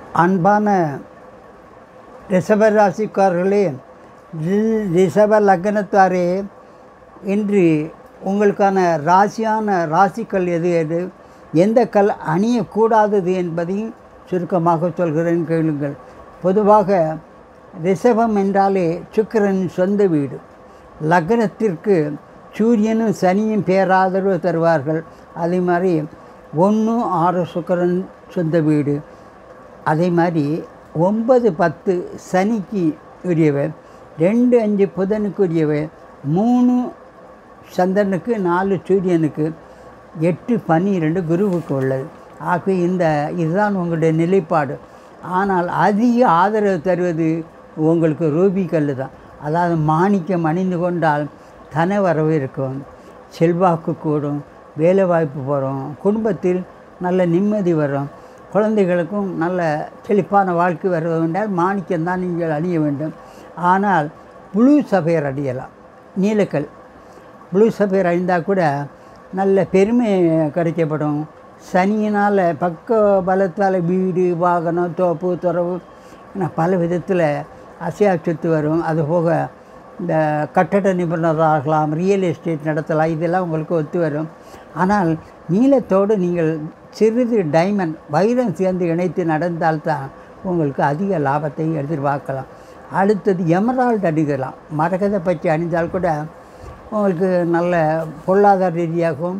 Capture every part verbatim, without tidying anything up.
அன்பான ரிஷப ராசிக்காரர்களே, ரி- ரிஷப லக்னத்தாரே, இன்று உங்களுக்கான ராசியான ராசிக்கல் எது எது எந்த கல் அணியக்கூடாதது என்பதையும் சுருக்கமாக சொல்கிறேன், கேளுங்கள். பொதுவாக ரிஷபம் என்றாலே சுக்கிரன் சொந்த வீடு. லக்னத்திற்கு சூரியனும் சனியும் பேராதரவு தருவார்கள். அதே மாதிரி ஒன்று ஆறு சுக்கிரன் சொந்த வீடு. அதே மாதிரி ஒன்பது பத்து சனிக்கு உரியவர், ரெண்டு அஞ்சு புதனுக்கு உரியவர், மூணு சந்திரனுக்கு, நாலு சூரியனுக்கு, எட்டு பன்னிரெண்டு குருவுக்கு உள்ளது. ஆகவே இந்த இதுதான் உங்களுடைய நிலைப்பாடு. ஆனால் அதிக ஆதரவு தருவது உங்களுக்கு ரூபி கல் தான். அதாவது மாணிக்கம் அணிந்து கொண்டால் தன வரவு இருக்கும், செல்வாக்கு கூடும், வேலை வாய்ப்பு வரும், குடும்பத்தில் நல்ல நிம்மதி வரும், குழந்தைகளுக்கும் நல்ல செழிப்பான வாழ்க்கை வர வேண்டால் மாணிக்கம்தான் நீங்கள் அணிய வேண்டும். ஆனால் ப்ளூ சஃபயர் அணியலாம். நீலக்கல் ப்ளூ சஃபயர் அணிந்தால் கூட நல்ல பெருமை கிடைக்கப்படும். சனியினால் பக்க பலத்தால் வீடு, வாகனம், தோப்பு, துறவு பல விதத்தில் அசையா சொத்து வரும். அதுபோக இந்த கட்டட நிபுணராகலாம், ரியல் எஸ்டேட் நடத்தலாம். இதெல்லாம் உங்களுக்கு ஒத்து வரும். ஆனால் நீலத்தோடு நீங்கள் சிறிது டைமண்ட் வைரம் சேர்ந்து இணைத்து நடந்தால்தான் உங்களுக்கு அதிக லாபத்தை எதிர்பார்க்கலாம். அடுத்தது எமரால்டு அணிகலாம். மரகத பச்சை அணிந்தால் கூட உங்களுக்கு நல்ல பொருளாதார ரீதியாகவும்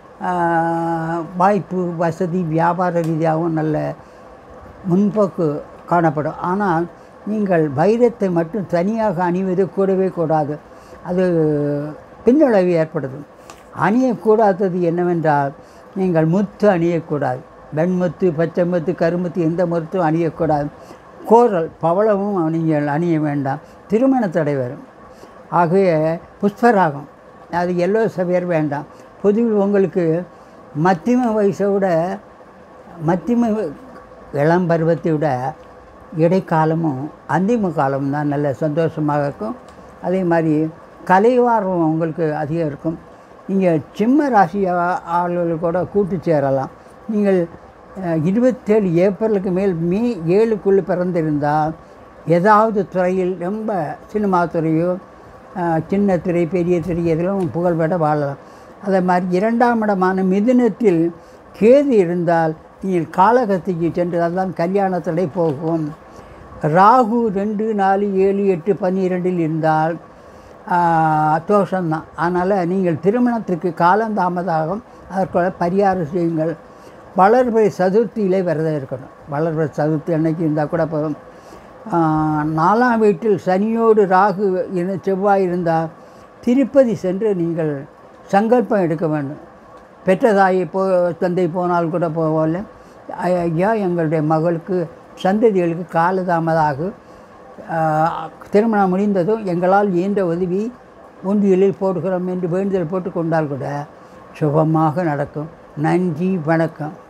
வாய்ப்பு, வசதி, வியாபார ரீதியாகவும் நல்ல முன்போக்கு காணப்படும். ஆனால் நீங்கள் வைரத்தை மட்டும் தனியாக அணிவது கூடவே கூடாது. அது பின்னடைவு ஏற்படுது. அணியக்கூடாதது என்னவென்றால், நீங்கள் முத்து அணியக்கூடாது. வெண்முத்து, பச்சை முத்து, கருமுத்து எந்த முத்தும் அணியக்கூடாது. கோரல் பவளமும் நீங்கள் அணிய வேண்டாம், திருமண தடை வரும். ஆகவே புஷ்பராகம், அது எல்லோ சஃபயர் வேண்டாம். பொதுவில் உங்களுக்கு மத்தியம வயசை விட, மத்தியம இளம் பருவத்தை விட இடைக்காலமும் அந்திம காலமும் தான் நல்ல சந்தோஷமாக இருக்கும். அதே மாதிரி கலைவாரம் உங்களுக்கு அதிகம் இருக்கும். நீங்கள் சிம்ம ராசி ஆளுகள் கூட கூட்டு சேரலாம். நீங்கள் இருபத்தேழு ஏப்ரலுக்கு மேல் மே ஏழுக்குள்ளே பிறந்திருந்தால் ஏதாவது துறையில் ரொம்ப சினிமா துறையோ, சின்ன துறை, பெரிய துறை எதிலும் புகழ்பெற வாழலாம். அதே மாதிரி இரண்டாம் இடமான மிதுனத்தில் கேது இருந்தால் நீங்கள் காலகத்திக்கு சென்று அதுதான் கல்யாண தடை போகும். ராகு ரெண்டு நாலு ஏழு எட்டு பன்னிரெண்டில் இருந்தால் தோஷம்தான். அதனால் நீங்கள் திருமணத்திற்கு காலந்தாமதாகும். அதற்குள்ள பரிகாரம் செய்யுங்கள். வளர்பிறை சதுர்த்தியிலே விரதம் இருக்கணும். வளர்பிறை சதுர்த்தி அன்னைக்கு இருந்தால் கூட போதும். நாலாம் வீட்டில் சனியோடு ராகு என செவ்வாய் இருந்தால் திருப்பதி சென்று நீங்கள் சங்கல்பம் எடுக்க வேண்டும். பெற்ற தாயை போ தந்தை போனால் கூட போகல, ஐயா எங்களுடைய மகளுக்கு சந்ததிகளுக்கு காலதாமதாகும், திருமணம் முடிந்ததும் எங்களால் இயன்ற உதவி உண்டியலில் போடுகிறோம் என்று வேண்டுதல் போட்டு கொண்டால் கூட சுபமாக நடக்கும். நன்றி, வணக்கம்.